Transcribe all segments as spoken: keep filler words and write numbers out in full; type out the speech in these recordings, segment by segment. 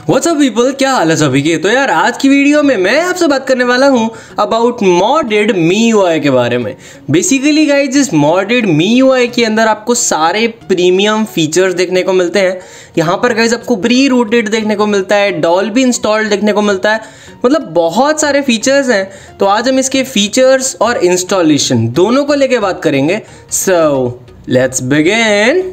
What's up people, क्या हाल है सभी के। तो यार आज की वीडियो में मैं आपसे बात करने वाला हूँ अबाउट मॉडेड मी यू आई के बारे में। बेसिकली गाइज इस मॉडेड मी यू आई के अंदर आपको सारे प्रीमियम फीचर्स देखने को मिलते हैं। यहाँ पर गाइज आपको प्री रूटेड देखने को मिलता है, डॉल्बी इंस्टॉल्ड देखने को मिलता है, मतलब बहुत सारे फीचर्स हैं। तो आज हम इसके फीचर्स और इंस्टॉलेशन दोनों को लेके बात करेंगे। So let's begin.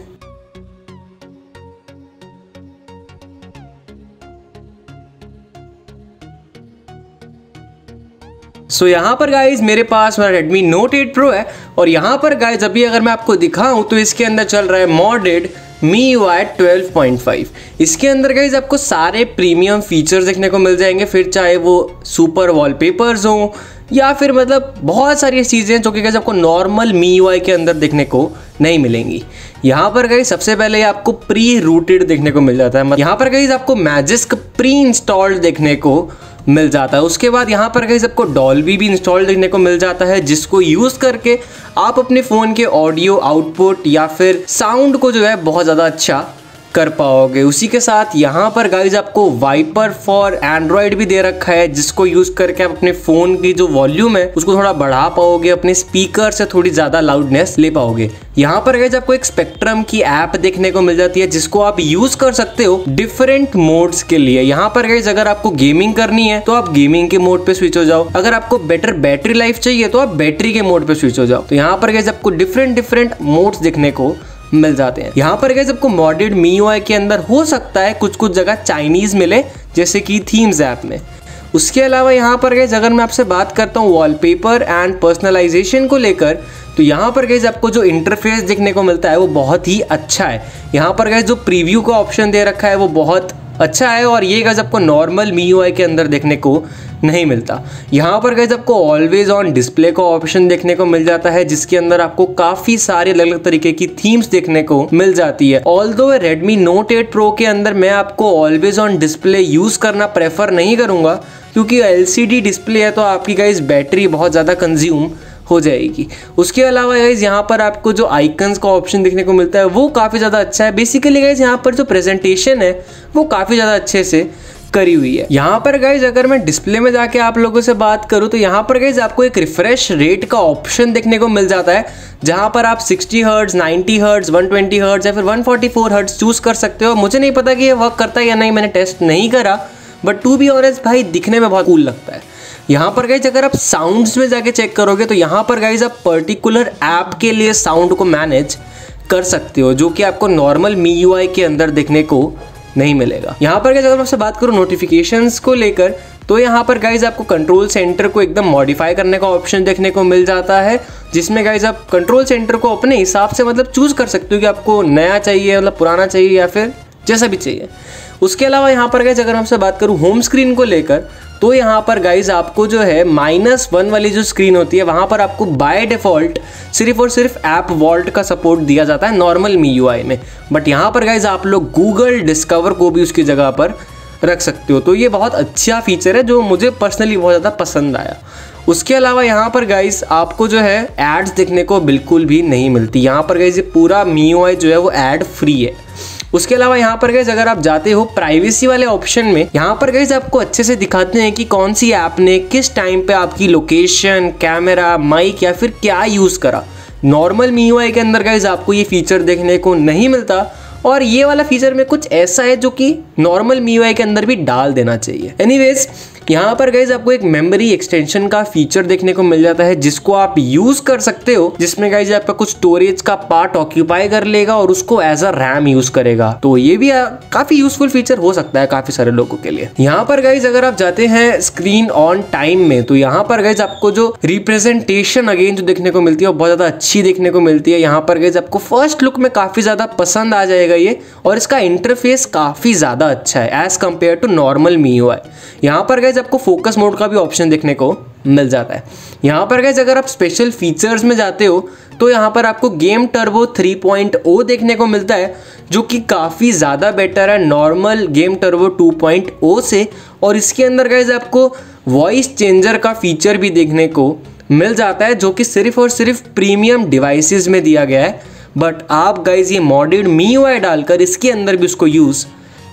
So so, यहाँ पर गाइज मेरे पास मेरा Redmi Note एट Pro है और यहाँ पर गाइज अभी अगर मैं आपको दिखाऊं तो इसके अंदर चल रहा है modded me you I twelve point five. इसके अंदर गाइज आपको सारे प्रीमियम फीचर्स देखने को मिल जाएंगे, फिर चाहे वो सुपर वॉलपेपर्स हों या फिर मतलब बहुत सारी चीज़ें जो कि गाइज आपको नॉर्मल मी यू आई के अंदर देखने को नहीं मिलेंगी। यहाँ पर गाइज सबसे पहले आपको प्री रूटेड देखने को मिल जाता है। यहाँ पर गाइज आपको मैजिस्क प्री इंस्टॉल्ड देखने को मिल जाता है। उसके बाद यहाँ पर गाइस आपको डॉल्बी भी इंस्टॉल देखने को मिल जाता है, जिसको यूज़ करके आप अपने फ़ोन के ऑडियो आउटपुट या फिर साउंड को जो है बहुत ज़्यादा अच्छा कर पाओगे। उसी के साथ यहाँ पर गाइज आपको वाइपर फॉर एंड्रॉयड भी दे रखा है, जिसको यूज़ करके आप अपने फ़ोन की जो वॉल्यूम है उसको थोड़ा बढ़ा पाओगे, अपने स्पीकर से थोड़ी ज़्यादा लाउडनेस ले पाओगे। यहाँ पर गाइज आपको एक स्पेक्ट्रम की ऐप देखने को मिल जाती है, जिसको आप यूज़ कर सकते हो डिफरेंट मोड्स के लिए। यहाँ पर गाइज अगर आपको गेमिंग करनी है तो आप गेमिंग के मोड पे स्विच हो जाओ, अगर आपको बेटर बैटरी लाइफ चाहिए तो आप बैटरी के मोड पे स्विच हो जाओ। तो यहाँ पर गाइज आपको डिफरेंट डिफरेंट मोड्स देखने को मिल जाते हैं। यहाँ पर गाइस आपको मॉडेड मी यू आई के अंदर हो सकता है कुछ कुछ जगह चाइनीज मिले, जैसे कि थीम्स ऐप में। उसके अलावा यहाँ पर गाइस अगर मैं आपसे बात करता हूँ वॉलपेपर एंड पर्सनलाइजेशन को लेकर, तो यहाँ पर गाइस आपको जो इंटरफेस देखने को मिलता है वो बहुत ही अच्छा है। यहाँ पर गाइस जो प्रीव्यू का ऑप्शन दे रखा है वो बहुत अच्छा है और ये गाइस आपको नॉर्मल मी यू आई के अंदर देखने को नहीं मिलता। यहाँ पर गाइस आपको ऑलवेज ऑन डिस्प्ले का ऑप्शन देखने को मिल जाता है, जिसके अंदर आपको काफ़ी सारे अलग अलग तरीके की थीम्स देखने को मिल जाती है। Although Redmi Note eight Pro के अंदर मैं आपको ऑलवेज ऑन डिस्प्ले यूज़ करना प्रेफर नहीं करूँगा, क्योंकि एल सी डी डिस्प्ले है तो आपकी गाइस बैटरी बहुत ज़्यादा कंज्यूम हो जाएगी। उसके अलावा गाइज यहाँ पर आपको जो आइकन्स का ऑप्शन देखने को मिलता है वो काफ़ी ज़्यादा अच्छा है। बेसिकली गाइज यहाँ पर जो प्रेजेंटेशन है वो काफ़ी ज़्यादा अच्छे से करी हुई है। यहाँ पर गाइज अगर मैं डिस्प्ले में जाके आप लोगों से बात करूँ तो यहाँ पर गाइज आपको एक रिफ्रेश रेट का ऑप्शन देखने को मिल जाता है, जहाँ पर आप sixty hertz, ninety hertz, one twenty hertz या फिर one forty four hertz choose कर सकते हो। मुझे नहीं पता कि ये वर्क करता है या नहीं, मैंने टेस्ट नहीं करा, बट टू बी ऑनेस्ट भाई दिखने में बहुत कूल लगता है। यहाँ पर गाइज अगर आप साउंड्स में जाके चेक करोगे तो यहाँ पर गाइज आप पर्टिकुलर ऐप के लिए साउंड को मैनेज कर सकते हो, जो कि आपको नॉर्मल मी यू आई के अंदर देखने को नहीं मिलेगा। यहाँ पर गाइज अगर आपसे बात करूँ नोटिफिकेशंस को लेकर, तो यहाँ पर गाइज आपको कंट्रोल सेंटर को एकदम मॉडिफाई करने का ऑप्शन देखने को मिल जाता है, जिसमें गाइज आप कंट्रोल सेंटर को अपने हिसाब से मतलब चूज़ कर सकते हो कि आपको नया चाहिए, मतलब पुराना चाहिए या फिर जैसा भी चाहिए। उसके अलावा यहाँ पर गाइज अगर मैं आपसे बात करूँ होम स्क्रीन को लेकर, तो यहाँ पर गाइज आपको जो है माइनस वन वाली जो स्क्रीन होती है वहाँ पर आपको बाय डिफ़ॉल्ट सिर्फ और सिर्फ ऐप वॉल्ट का सपोर्ट दिया जाता है नॉर्मल मी यू आई में, बट यहाँ पर गाइज आप लोग गूगल डिस्कवर को भी उसकी जगह पर रख सकते हो। तो ये बहुत अच्छा फीचर है जो मुझे पर्सनली बहुत ज़्यादा पसंद आया। उसके अलावा यहाँ पर गाइज आपको जो है एड्स देखने को बिल्कुल भी नहीं मिलती। यहाँ पर गाइज ये पूरा मी यू आई जो है वो एड फ्री है। उसके अलावा यहाँ पर गाइज अगर आप जाते हो प्राइवेसी वाले ऑप्शन में, यहाँ पर गाइज आपको अच्छे से दिखाते हैं कि कौन सी ऐप ने किस टाइम पे आपकी लोकेशन, कैमरा, माइक या फिर क्या यूज़ करा। नॉर्मल मी यू आई के अंदर गाइज आपको ये फीचर देखने को नहीं मिलता और ये वाला फीचर में कुछ ऐसा है जो कि नॉर्मल मी यू आई के अंदर भी डाल देना चाहिए। एनीवेज यहाँ पर गाइज आपको एक मेमोरी एक्सटेंशन का फीचर देखने को मिल जाता है, जिसको आप यूज कर सकते हो, जिसमें गाइज आपका कुछ स्टोरेज का पार्ट ऑक्यूपाई कर लेगा और उसको एज अ रैम यूज करेगा। तो ये भी काफी यूजफुल फीचर हो सकता है काफी सारे लोगों के लिए। यहाँ पर गाइज अगर आप जाते हैं स्क्रीन ऑन टाइम में, तो यहाँ पर गाइज आपको जो रिप्रेजेंटेशन अगेन जो देखने को मिलती है वो बहुत ज्यादा अच्छी देखने को मिलती है। यहाँ पर गाइज आपको फर्स्ट लुक में काफी ज्यादा पसंद आ जाएगा ये, और इसका इंटरफेस काफी ज्यादा अच्छा है as compared to normal Mi you I. यहाँ पर गाइज आपको फोकस मोड का भी ऑप्शन देखने को मिल जाता है। यहाँ पर गाइज अगर आप स्पेशल फीचर्स में जाते हो तो यहाँ पर आपको game turbo three point O देखने को मिलता है, जो कि काफ़ी ज़्यादा बेटर है normal game turbo two point O से। और इसके अंदर गाइज आपको वॉइस चेंजर का फीचर भी देखने को मिल जाता है, जो कि सिर्फ और सिर्फ प्रीमियम डिवाइसेस में दिया गया है, बट आप गाइज ये मॉडेड मी यू आई डालकर इसके अंदर भी उसको यूज़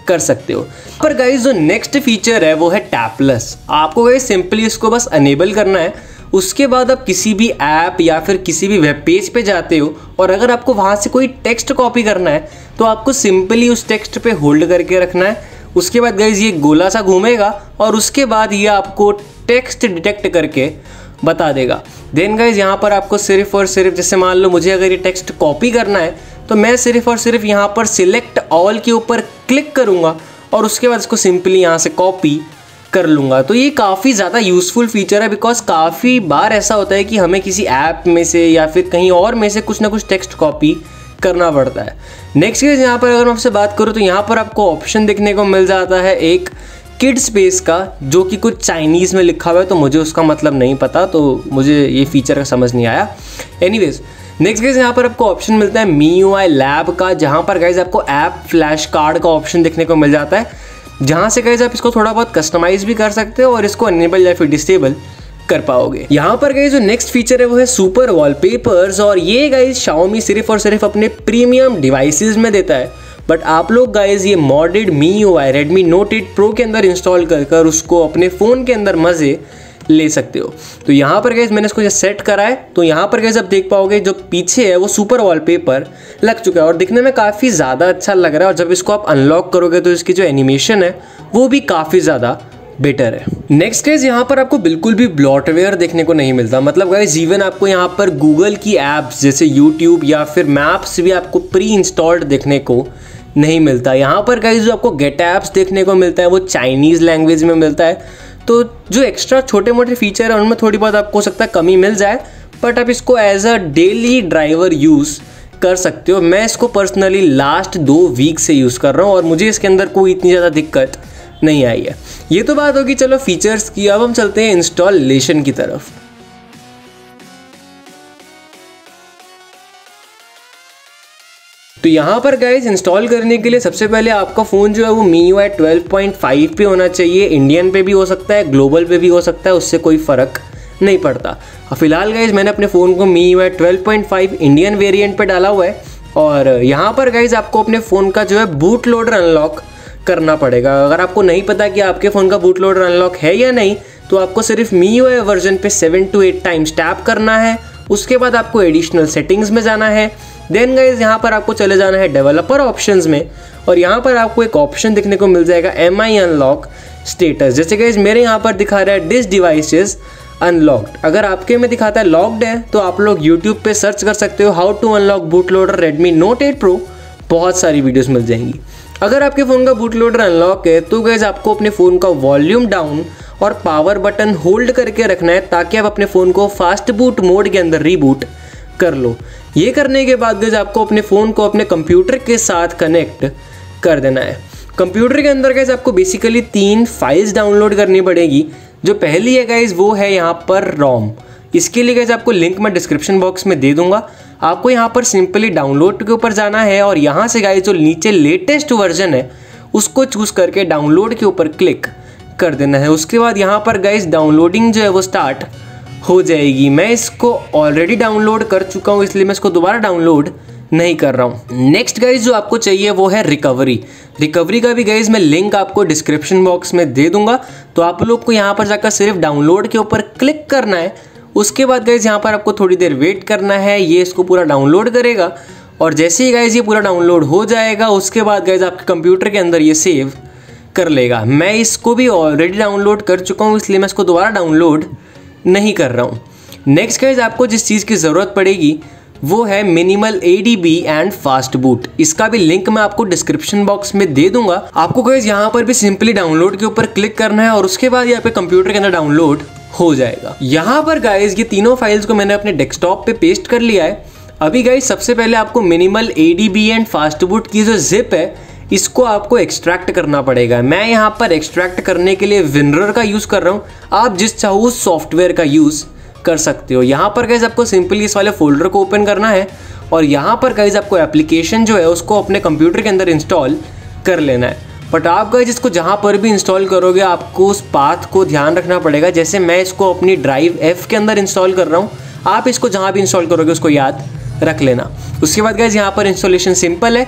कर सकते हो। पर गाइज जो नेक्स्ट फीचर है वो है टैपलेस। आपको गाइज सिंपली इसको बस अनेबल करना है। उसके बाद आप किसी भी ऐप या फिर किसी भी वेब पेज पे जाते हो और अगर आपको वहाँ से कोई टेक्स्ट कॉपी करना है तो आपको सिंपली उस टेक्स्ट पे होल्ड करके रखना है। उसके बाद गाइज ये गोला सा घूमेगा और उसके बाद ये आपको टेक्स्ट डिटेक्ट करके बता देगा। देन गाइज यहाँ पर आपको सिर्फ और सिर्फ, जैसे मान लो मुझे अगर ये टेक्स्ट कॉपी करना है तो मैं सिर्फ और सिर्फ यहाँ पर सिलेक्ट ऑल के ऊपर क्लिक करूँगा और उसके बाद इसको सिंपली यहाँ से कॉपी कर लूँगा। तो ये काफ़ी ज़्यादा यूज़फुल फीचर है, बिकॉज काफ़ी बार ऐसा होता है कि हमें किसी ऐप में से या फिर कहीं और में से कुछ ना कुछ टेक्स्ट कॉपी करना पड़ता है। नेक्स्ट केस यहाँ पर अगर मैं आपसे बात करूँ तो यहाँ पर आपको ऑप्शन देखने को मिल जाता है एक किड स्पेस का, जो कि कुछ चाइनीज़ में लिखा हुआ है, तो मुझे उसका मतलब नहीं पता, तो मुझे ये फीचर का समझ नहीं आया। एनीवेज नेक्स्ट गाइज यहाँ पर आपको ऑप्शन मिलता है मी यू आई लैब का, जहाँ पर गाइज आपको ऐप फ्लैश कार्ड का ऑप्शन देखने को मिल जाता है, जहाँ से गाइज आप इसको थोड़ा बहुत कस्टमाइज भी कर सकते हो और इसको अनेबल या फिर डिसेबल कर पाओगे। यहाँ पर गाइज जो नेक्स्ट फीचर है वो है सुपर वॉलपेपर्स, और ये गाइज Xiaomi सिर्फ और सिर्फ अपने प्रीमियम डिवाइसेस में देता है। बट आप लोग गाइज ये modded me you I Redmi Note eight Pro के अंदर इंस्टॉल कर कर उसको अपने फ़ोन के अंदर मज़े ले सकते हो। तो यहाँ पर गाइज मैंने इसको सेट करा है, तो यहाँ पर गाइज आप देख पाओगे जो पीछे है वो सुपर वॉलपेपर लग चुका है और दिखने में काफ़ी ज़्यादा अच्छा लग रहा है। और जब इसको आप अनलॉक करोगे तो इसकी जो एनिमेशन है वो भी काफ़ी ज़्यादा बेटर है। नेक्स्ट गाइज यहाँ पर आपको बिल्कुल भी ब्लॉटवेयर देखने को नहीं मिलता, मतलब गाइज इवन आपको यहाँ पर गूगल की ऐप्स जैसे यूट्यूब या फिर मैप्स भी आपको प्री इंस्टॉल्ड देखने को नहीं मिलता। यहाँ पर गाइज जो आपको गेट ऐप्स देखने को मिलता है वो चाइनीज़ लैंग्वेज में मिलता है। तो जो एक्स्ट्रा छोटे मोटे फीचर है उनमें थोड़ी बहुत आपको हो सकता है कमी मिल जाए, बट आप इसको as a daily driver use कर सकते हो। मैं इसको पर्सनली लास्ट दो वीक से यूज़ कर रहा हूँ और मुझे इसके अंदर कोई इतनी ज़्यादा दिक्कत नहीं आई है। ये तो बात होगी चलो फीचर्स की, अब हम चलते हैं इंस्टॉलेशन की तरफ। तो यहाँ पर गाइज इंस्टॉल करने के लिए सबसे पहले आपका फ़ोन जो है वो me you I twelve point five पे होना चाहिए। इंडियन पे भी हो सकता है, ग्लोबल पे भी हो सकता है, उससे कोई फ़र्क नहीं पड़ता। फिलहाल गाइज मैंने अपने फ़ोन को me you I twelve point five Indian variant पे डाला हुआ है। और यहाँ पर गाइज आपको अपने फ़ोन का जो है बूट लोडर अनलॉक करना पड़ेगा। अगर आपको नहीं पता कि आपके फ़ोन का बूट लोडर अनलॉक है या नहीं, तो आपको सिर्फ मी यू आई वर्जन पे seven to eight times tap करना है। उसके बाद आपको एडिशनल सेटिंग्स में जाना है। देन गाइज यहाँ पर आपको चले जाना है डेवलपर ऑप्शंस में, और यहाँ पर आपको एक ऑप्शन देखने को मिल जाएगा एम आई अनलॉक स्टेटस। जैसे गाइज मेरे यहाँ पर दिखा रहा है दिस डिवाइस इज अनलॉक्ड। अगर आपके में दिखाता है लॉक्ड है तो आप लोग यूट्यूब पे सर्च कर सकते हो how to unlock bootloader Redmi Note eight Pro, बहुत सारी वीडियोस मिल जाएंगी। अगर आपके फ़ोन का बूट लोडर अनलॉक है तो गाइज आपको अपने फ़ोन का वॉल्यूम डाउन और पावर बटन होल्ड करके रखना है ताकि आप अपने फ़ोन को फास्ट बूट मोड के अंदर रीबूट कर लो। ये करने के बाद गाइज आपको अपने फ़ोन को अपने कंप्यूटर के साथ कनेक्ट कर देना है। कंप्यूटर के अंदर गाइज आपको बेसिकली तीन फाइल्स डाउनलोड करनी पड़ेगी। जो पहली है गाइज वो है यहाँ पर रोम। इसके लिए गाइज आपको लिंक मैं डिस्क्रिप्शन बॉक्स में दे दूंगा। आपको यहाँ पर सिंपली डाउनलोड के ऊपर जाना है और यहाँ से गाइज जो नीचे लेटेस्ट वर्जन है उसको चूज़ करके डाउनलोड के ऊपर क्लिक कर देना है। उसके बाद यहाँ पर गाइज डाउनलोडिंग जो है वो स्टार्ट हो जाएगी। मैं इसको ऑलरेडी डाउनलोड कर चुका हूँ इसलिए मैं इसको दोबारा डाउनलोड नहीं कर रहा हूँ। नेक्स्ट गाइज जो आपको चाहिए वो है रिकवरी। रिकवरी का भी गाइज मैं लिंक आपको डिस्क्रिप्शन बॉक्स में दे दूंगा, तो आप लोग को यहाँ पर जाकर सिर्फ डाउनलोड के ऊपर क्लिक करना है। उसके बाद गाइज यहाँ पर आपको थोड़ी देर वेट करना है, ये इसको पूरा डाउनलोड करेगा और जैसे ही गाइज ये पूरा डाउनलोड हो जाएगा उसके बाद गाइज आपके कंप्यूटर के अंदर ये सेव कर लेगा। मैं इसको भी ऑलरेडी डाउनलोड कर चुका हूँ इसलिए मैं इसको दोबारा डाउनलोड नहीं कर रहा हूँ। नेक्स्ट गाइज आपको जिस चीज़ की ज़रूरत पड़ेगी वो है minimal A D B and fastboot. इसका भी लिंक मैं आपको डिस्क्रिप्शन बॉक्स में दे दूंगा। आपको गाइज यहाँ पर भी सिंपली डाउनलोड के ऊपर क्लिक करना है और उसके बाद यहाँ पे कंप्यूटर के अंदर डाउनलोड हो जाएगा। यहाँ पर गाइज ये तीनों फाइल्स को मैंने अपने डेस्कटॉप पे पेस्ट कर लिया है। अभी गाइज सबसे पहले आपको minimal A D B and fastboot की जो जिप है इसको आपको एक्सट्रैक्ट करना पड़ेगा। मैं यहाँ पर एक्सट्रैक्ट करने के लिए विनरर का यूज़ कर रहा हूँ, आप जिस चाहो उस सॉफ्टवेयर का यूज़ कर सकते हो। यहाँ पर गाइज आपको सिंपली इस वाले फोल्डर को ओपन करना है और यहाँ पर गाइज आपको एप्लीकेशन जो है उसको अपने कंप्यूटर के अंदर इंस्टॉल कर लेना है। बट आप गाइज इसको जहाँ पर भी इंस्टॉल करोगे आपको उस पाथ को ध्यान रखना पड़ेगा। जैसे मैं इसको अपनी ड्राइव एफ के अंदर इंस्टॉल कर रहा हूँ, आप इसको जहाँ भी इंस्टॉल करोगे उसको याद रख लेना। उसके बाद गाइज यहाँ पर इंस्टॉलेशन सिंपल है।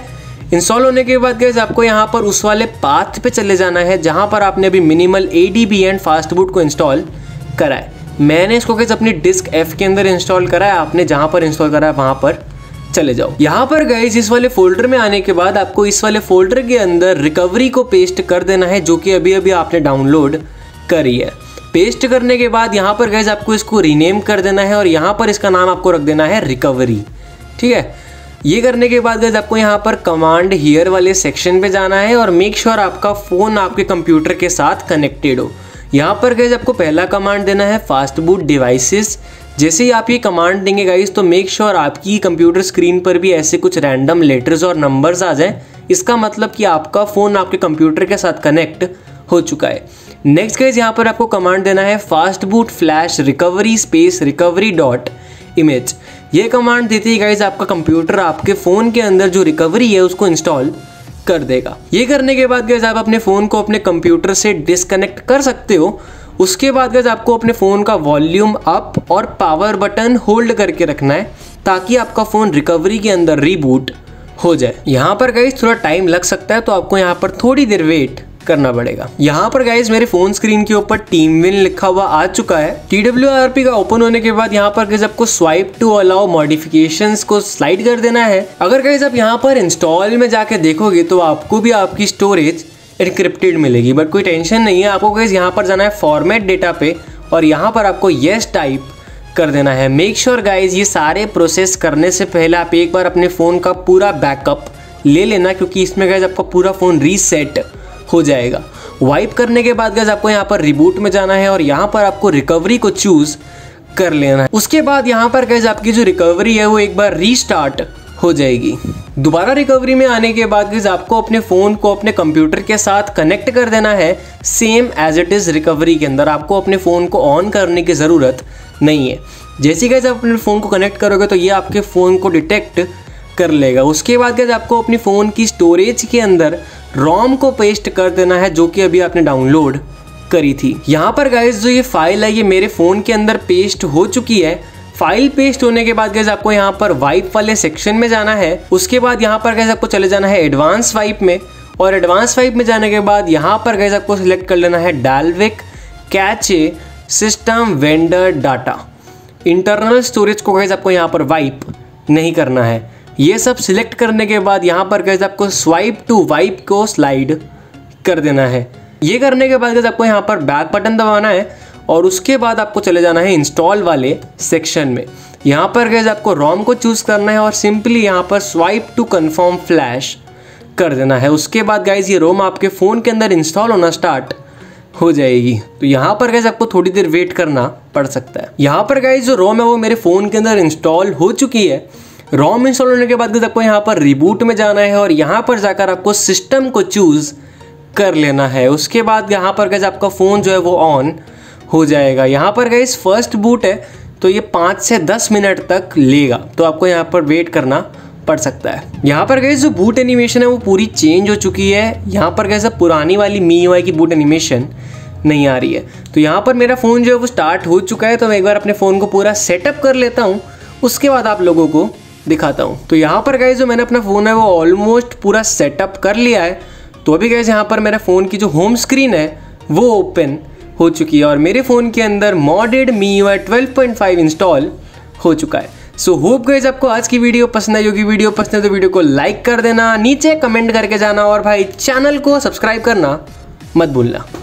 इंस्टॉल होने के बाद गाइस आपको यहाँ पर उस वाले पाथ पे चले जाना है जहाँ पर आपने अभी minimal A D B and fastboot को इंस्टॉल करा है। मैंने इसको गाइस अपनी डिस्क एफ के अंदर इंस्टॉल करा है, आपने जहाँ पर इंस्टॉल करा है वहाँ पर चले जाओ। यहाँ पर गाइस इस वाले फोल्डर में आने के बाद आपको इस वाले फोल्डर के अंदर रिकवरी को पेस्ट कर देना है, जो कि अभी अभी आपने डाउनलोड करी है। पेस्ट करने के बाद यहाँ पर गाइस आपको इसको रीनेम कर देना है और यहाँ पर इसका नाम आपको रख देना है रिकवरी, ठीक है। ये करने के बाद गाइस आपको यहाँ पर कमांड हियर वाले सेक्शन पे जाना है और मेक श्योर आपका फ़ोन आपके कंप्यूटर के साथ कनेक्टेड हो। यहाँ पर गाइस आपको पहला कमांड देना है फास्ट बूट डिवाइसेस। जैसे ही आप ये कमांड देंगे गाइस तो मेक श्योर आपकी कंप्यूटर स्क्रीन पर भी ऐसे कुछ रैंडम लेटर्स और नंबर्स आ जाएं। इसका मतलब कि आपका फ़ोन आपके कंप्यूटर के साथ कनेक्ट हो चुका है। नेक्स्ट गाइस यहाँ पर आपको कमांड देना है fastboot flash recovery space recovery dot image. ये कमांड देते ही गाइस आपका कंप्यूटर आपके फ़ोन के अंदर जो रिकवरी है उसको इंस्टॉल कर देगा। ये करने के बाद गाइस आप अपने फ़ोन को अपने कंप्यूटर से डिस्कनेक्ट कर सकते हो। उसके बाद गाइस आपको अपने फ़ोन का वॉल्यूम अप और पावर बटन होल्ड करके रखना है ताकि आपका फ़ोन रिकवरी के अंदर रीबूट हो जाए। यहाँ पर गाइस थोड़ा टाइम लग सकता है तो आपको यहाँ पर थोड़ी देर वेट करना पड़ेगा। यहाँ पर गाइस मेरे फोन स्क्रीन के ऊपर टीम विन लिखा हुआ आ चुका है। टी डब्ल्यू आर पी का ओपन होने के बाद यहाँ पर गाइस आपको स्वाइप टू अलाउ मॉडिफिकेशंस को स्लाइड कर देना है। अगर गाइस आप यहाँ पर इंस्टॉल में जाके देखोगे तो आपको भी आपकी स्टोरेज एनक्रिप्टेड मिलेगी, बट कोई टेंशन नहीं है। आपको गाइस यहाँ पर जाना है फॉर्मेट डेटा पे और यहाँ पर आपको येस टाइप कर देना है। मेक श्योर गाइस ये सारे प्रोसेस करने से पहले आप एक बार अपने फ़ोन का पूरा बैकअप ले लेना, क्योंकि इसमें गाइस आपका पूरा फ़ोन रीसेट हो जाएगा। वाइप करने के बाद गाइस आपको यहाँ पर रिबूट में जाना है और यहाँ पर आपको रिकवरी को चूज़ कर लेना है। उसके बाद यहाँ पर गाइस आपकी जो रिकवरी है वो एक बार रीस्टार्ट हो जाएगी। दोबारा रिकवरी में आने के बाद गाइस आपको अपने फ़ोन को अपने कंप्यूटर के साथ कनेक्ट कर देना है same as it is recovery के अंदर। आपको अपने फ़ोन को ऑन करने की ज़रूरत नहीं है। जैसे गाइस आप अपने फ़ोन को कनेक्ट करोगे तो ये आपके फ़ोन को डिटेक्ट कर लेगा। उसके बाद गाइस आपको अपनी फ़ोन की स्टोरेज के अंदर रोम को पेस्ट कर देना है, जो कि अभी आपने डाउनलोड करी थी। यहाँ पर गाइस जो ये फाइल है ये मेरे फ़ोन के अंदर पेस्ट हो चुकी है। फाइल पेस्ट होने के बाद गाइस आपको यहाँ पर वाइप वाले सेक्शन में जाना है। उसके बाद यहाँ पर गाइस आपको चले जाना है एडवांस वाइप में और एडवांस वाइप में जाने के बाद यहाँ पर गाइस आपको सिलेक्ट कर लेना है Dalvik cache system vendor data. Internal storage को गाइस आपको यहाँ पर वाइप नहीं करना है। ये सब सिलेक्ट करने के बाद यहाँ पर गाइस आपको स्वाइप टू वाइप को स्लाइड कर देना है। ये करने के बाद गाइस आपको यहाँ पर बैक बटन दबाना है और उसके बाद आपको चले जाना है इंस्टॉल वाले सेक्शन में। यहाँ पर गाइस आपको रोम को चूज़ करना है और सिंपली यहाँ पर स्वाइप टू कन्फर्म फ्लैश कर देना है। उसके बाद गाइस ये रोम आपके फ़ोन के अंदर इंस्टॉल होना स्टार्ट हो जाएगी। तो यहाँ पर गाइस आपको थोड़ी देर वेट करना पड़ सकता है। यहाँ पर गाइस जो रोम है वो मेरे फ़ोन के अंदर इंस्टॉल हो चुकी है। रोम इंस्टॉल होने के बाद गाइस आपको यहाँ पर रिबूट में जाना है और यहाँ पर जाकर आपको सिस्टम को चूज़ कर लेना है। उसके बाद यहाँ पर गाइस आपका फ़ोन जो है वो ऑन हो जाएगा। यहाँ पर गाइस फर्स्ट बूट है तो ये पाँच से दस मिनट तक लेगा, तो आपको यहाँ पर वेट करना पड़ सकता है। यहाँ पर गाइस जो बूट एनिमेशन है वो पूरी चेंज हो चुकी है। यहाँ पर गाइस अब पुरानी वाली मी यू आई की बूट एनिमेशन नहीं आ रही है। तो यहाँ पर मेरा फ़ोन जो है वो स्टार्ट हो चुका है, तो मैं एक बार अपने फ़ोन को पूरा सेटअप कर लेता हूँ, उसके बाद आप लोगों को दिखाता हूँ। तो यहाँ पर गाइस जो मैंने अपना फ़ोन है वो ऑलमोस्ट पूरा सेटअप कर लिया है। तो अभी गाइस यहाँ पर मेरे फ़ोन की जो होम स्क्रीन है वो ओपन हो चुकी है और मेरे फ़ोन के अंदर modded me you I twelve point five install हो चुका है। सो होप गाइस आपको आज की वीडियो पसंद आई होगी। वीडियो पसंद है तो वीडियो को लाइक कर देना, नीचे कमेंट करके जाना और भाई चैनल को सब्सक्राइब करना मत भूलना।